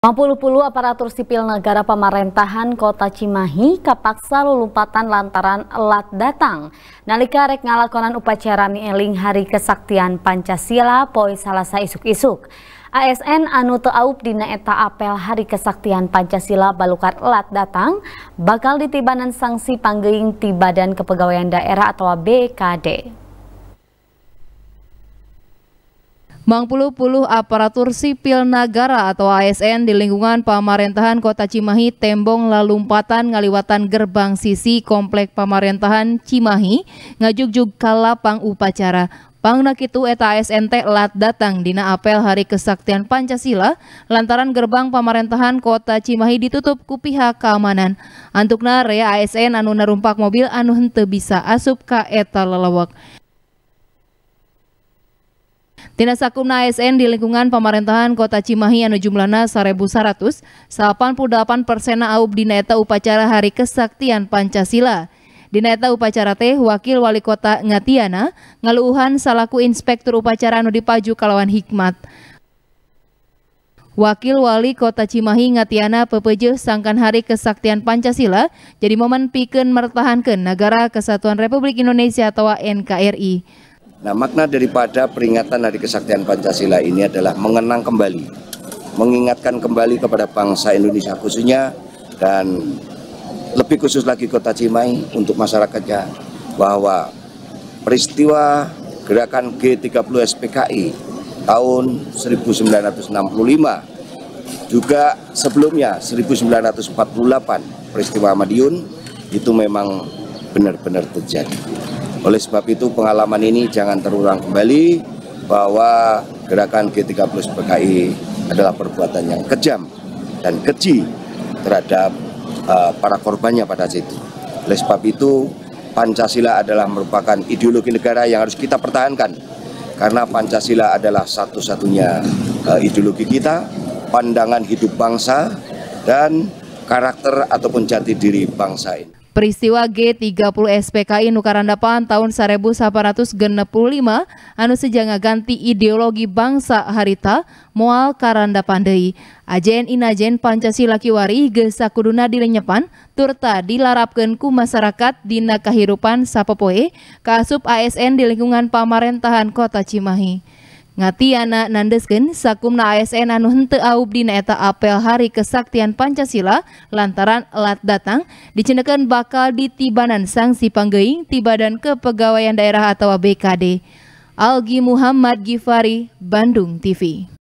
50 aparatur sipil negara pemerintahan Kota Cimahi kapaksa lulumpatan lantaran elat datang. Nalika rek ngalakonan upacara mieling Hari Kesaktian Pancasila poe Salasa isuk-isuk. ASN anu teu aup dina eta apel Hari Kesaktian Pancasila balukar elat datang bakal ditibanan sanksi panggeuing ti Badan Kepegawaian Daerah atau BKD. 50 aparatur sipil negara atau ASN di lingkungan pemerintahan Kota Cimahi tembong lalumpatan ngaliwatan gerbang sisi komplek pemerintahan Cimahi ngajugjug ka lapang upacara. Pangna kitu eta ASN teh lat datang dina apel Hari Kesaktian Pancasila lantaran gerbang pemerintahan Kota Cimahi ditutup ku pihak keamanan. Antukna rea ASN anu narumpak mobil anu henteu bisa asup ka eta lelewek. Tina sakumna ASN di lingkungan pemerintahan Kota Cimahi anu jumlahna 1.100, 88% aup dina eta upacara Hari Kesaktian Pancasila. Dina eta upacara teh Wakil Wali Kota Ngatiana ngaluuhan salaku inspektur upacara anu dipaju kalawan hikmat. Wakil Wali Kota Cimahi Ngatiana pepeujeuh sangkan Hari Kesaktian Pancasila jadi momen pikeun mertahankeun Nagara Kesatuan Republik Indonesia atau NKRI. Nah, makna daripada peringatan Hari Kesaktian Pancasila ini adalah mengenang kembali, mengingatkan kembali kepada bangsa Indonesia khususnya dan lebih khusus lagi Kota Cimahi untuk masyarakatnya bahwa peristiwa gerakan G30 SPKI tahun 1965 juga sebelumnya 1948 peristiwa Madiun itu memang benar-benar terjadi. Oleh sebab itu pengalaman ini jangan terulang kembali bahwa gerakan G30 SPKI adalah perbuatan yang kejam dan keji terhadap para korbannya pada situ. Oleh sebab itu Pancasila adalah merupakan ideologi negara yang harus kita pertahankan karena Pancasila adalah satu-satunya ideologi kita, pandangan hidup bangsa dan karakter ataupun jati diri bangsa ini. Peristiwa G30 SPKI nu karandapan tahun 1965 anu sejanga ganti ideologi bangsa harita moal karandapan deui. Ajen inajen Pancasila kiwari geus sakuduna dilenyepan turta dilarapkeun ku masyarakat dina kahirupan sapopoe kaasup ASN di lingkungan pamerintahan Kota Cimahi. Ngatiana nandeskeun sakumna ASN anu henteu aup dina eta apel Hari Kesaktian Pancasila lantaran elat datang dicendekeun bakal ditibanan sanksi panggeuing ti Badan Kepegawaian Daerah atau BKD. Algi Muhammad Gifari, Bandung TV.